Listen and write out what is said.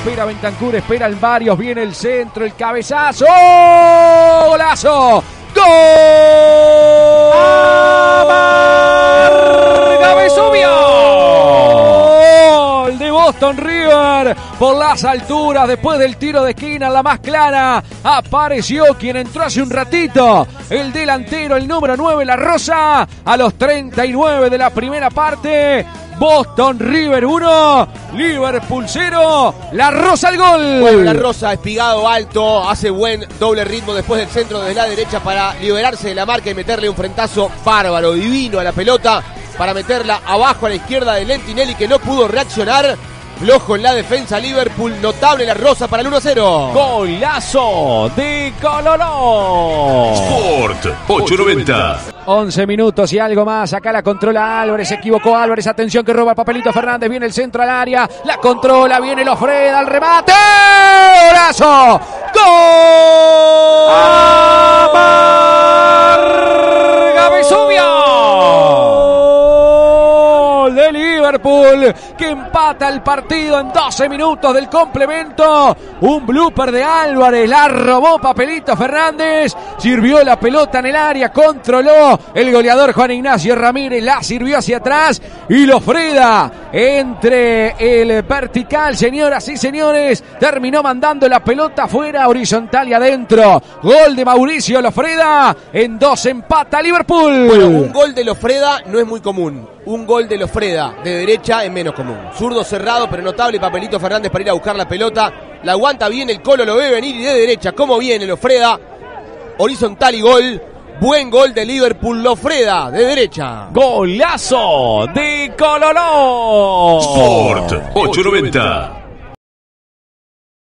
espera Bentancur, espera el Varios, viene el centro, el cabezazo. ¡Oh! ¡Golazo! ¡Gol! ¡Marga Vesubio! ¡Gol de Boston River! Por las alturas, después del tiro de esquina, la más clara, apareció quien entró hace un ratito, el delantero, el número 9, La Rosa, a los 39 de la primera parte. Boston River 1, Liverpool 0, La Rosa al gol. Bueno, La Rosa, espigado alto, hace buen doble ritmo después del centro de la derecha para liberarse de la marca y meterle un frentazo bárbaro, divino a la pelota, para meterla abajo a la izquierda de Lentinelli, que no pudo reaccionar. Flojo en la defensa Liverpool, notable La Rosa para el 1-0. Golazo de Coloró. Sport 890. 11 minutos y algo más. Acá la controla Álvarez. Se equivocó Álvarez. Atención que roba el papelito Fernández. Viene el centro al área. La controla. Viene Lofreda al remate. ¡Golazo! ¡Gol! ¡Marga Vesubio! De Liverpool, que empata el partido en 12 minutos del complemento. Un blooper de Álvarez, la robó Papelito Fernández, sirvió la pelota en el área, controló el goleador Juan Ignacio Ramírez, la sirvió hacia atrás y Lofreda entre el vertical, señoras y señores, terminó mandando la pelota afuera, horizontal y adentro. Gol de Mauricio Lofreda, en 2 empata Liverpool. Bueno, un gol de Lofreda no es muy común. Un gol de Lofreda de derecha es menos común. Zurdo cerrado, pero notable Papelito Fernández para ir a buscar la pelota. La aguanta bien el Colo, lo ve venir y de derecha, como viene Lofreda. Horizontal y gol. Buen gol de Liverpool, Lofreda de derecha. Golazo de Coloró. Sport 890.